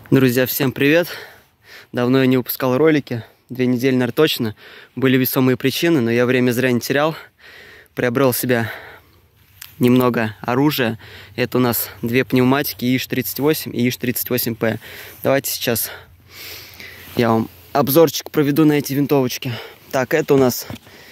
Друзья, всем привет! Давно я не выпускал ролики, 2 недели, наверное, точно. Были весомые причины, но я время зря не терял. Приобрел себе немного оружия. Это у нас 2 пневматики ИШ-38 и ИШ-38П. Давайте сейчас я вам обзорчик проведу на эти винтовочки. Так, это у нас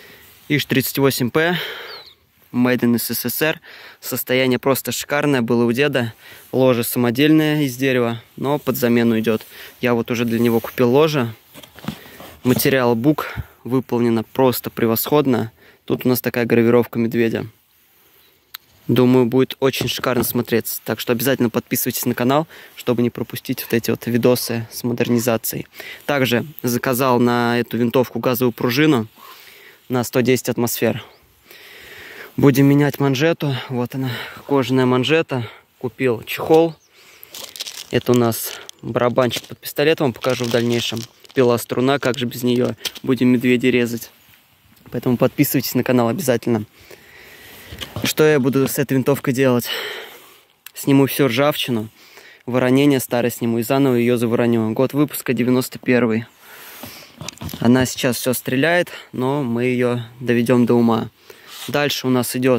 ИШ-38П. Made in SSSR. Состояние просто шикарное было у деда. Ложе самодельное из дерева, но под замену идет. Я вот уже для него купил ложе. Материал бук выполнено просто превосходно. Тут у нас такая гравировка медведя. Думаю, будет очень шикарно смотреться. Так что обязательно подписывайтесь на канал, чтобы не пропустить вот эти вот видосы с модернизацией. Также заказал на эту винтовку газовую пружину на 110 атмосфер. Будем менять манжету. Вот она, кожаная манжета. Купил чехол. Это у нас барабанчик под пистолет, вам покажу в дальнейшем. Пила струна, как же без нее. Будем медведей резать. Поэтому подписывайтесь на канал обязательно. Что я буду с этой винтовкой делать? Сниму всю ржавчину. Воронение старое сниму и заново ее завороню. Год выпуска 91-й. Она сейчас все стреляет, но мы ее доведем до ума. Дальше у нас идет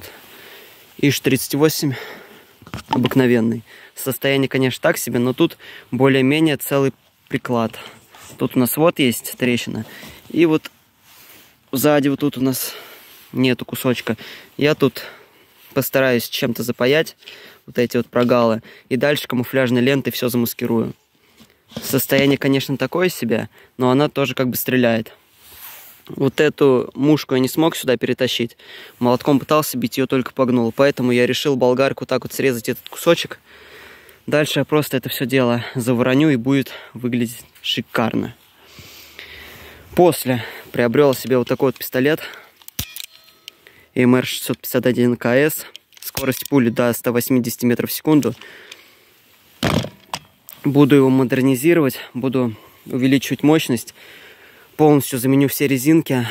ИШ-38 обыкновенный. Состояние, конечно, так себе, но тут более-менее целый приклад. Тут у нас вот есть трещина. И вот сзади вот тут у нас нету кусочка. Я тут постараюсь чем-то запаять вот эти вот прогалы. И дальше камуфляжной лентой все замаскирую. Состояние, конечно, такое себе, но она тоже как бы стреляет. Вот эту мушку я не смог сюда перетащить. Молотком пытался бить, ее только погнул. Поэтому я решил болгарку так вот срезать этот кусочек. Дальше я просто это все дело завороню и будет выглядеть шикарно. После приобрел себе вот такой вот пистолет. МР-651 КС. Скорость пули до 180 метров в секунду. Буду его модернизировать. Буду увеличивать мощность. Полностью заменю все резинки.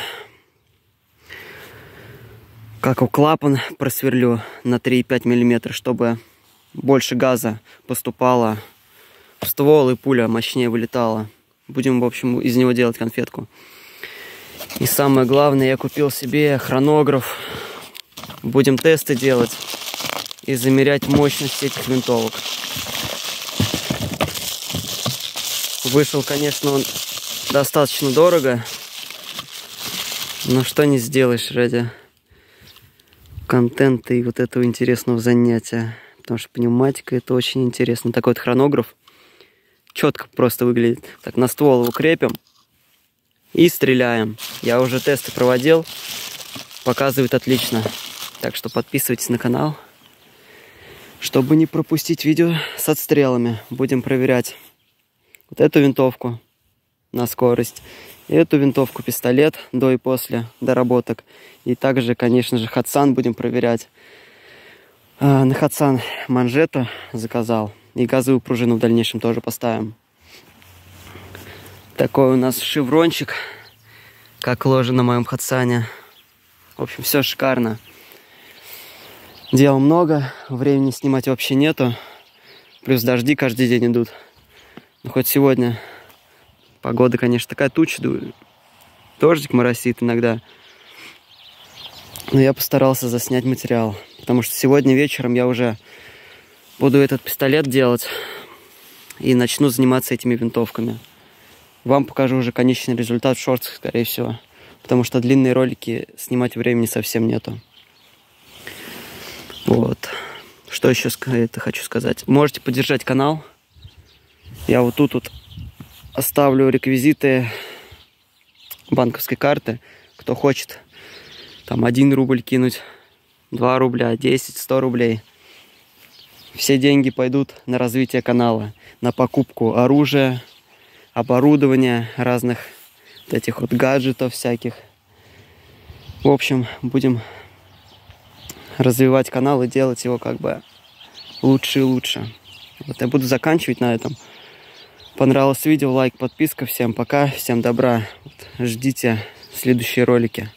Как у клапан просверлю на 3,5 мм, чтобы больше газа поступало в ствол и пуля мощнее вылетала. Будем, в общем, из него делать конфетку. И самое главное, я купил себе хронограф. Будем тесты делать и замерять мощность этих винтовок. Вышел, конечно, он достаточно дорого, но что не сделаешь ради контента и вот этого интересного занятия. Потому что пневматика — это очень интересно. Такой вот хронограф четко просто выглядит. Так, на ствол его крепим и стреляем. Я уже тесты проводил, показывает отлично. Так что подписывайтесь на канал, чтобы не пропустить видео с отстрелами. Будем проверять вот эту винтовку на скорость, и эту винтовку пистолет до и после доработок. И также, конечно же, Hatsan будем проверять. На Hatsan манжету заказал, и газовую пружину в дальнейшем тоже поставим. Такой у нас шеврончик, как ложе на моем Hatsan. В общем, все шикарно. Дел много, времени снимать вообще нету. Плюс дожди каждый день идут. Но хоть сегодня погода, конечно, такая туча, дождик моросит иногда. Но я постарался заснять материал, потому что сегодня вечером я уже буду этот пистолет делать и начну заниматься этими винтовками. Вам покажу уже конечный результат в шортах, скорее всего, потому что длинные ролики снимать времени совсем нету. Вот. Что еще хочу сказать? Можете поддержать канал. Я вот тут вот оставлю реквизиты банковской карты. Кто хочет там 1 рубль кинуть, 2 рубля, 10, 100 рублей. Все деньги пойдут на развитие канала, на покупку оружия, оборудования, разных вот этих вот гаджетов всяких. В общем, будем развивать канал и делать его как бы лучше и лучше. Вот я буду заканчивать на этом. Понравилось видео, лайк, подписка. Всем пока, всем добра. Ждите следующие ролики.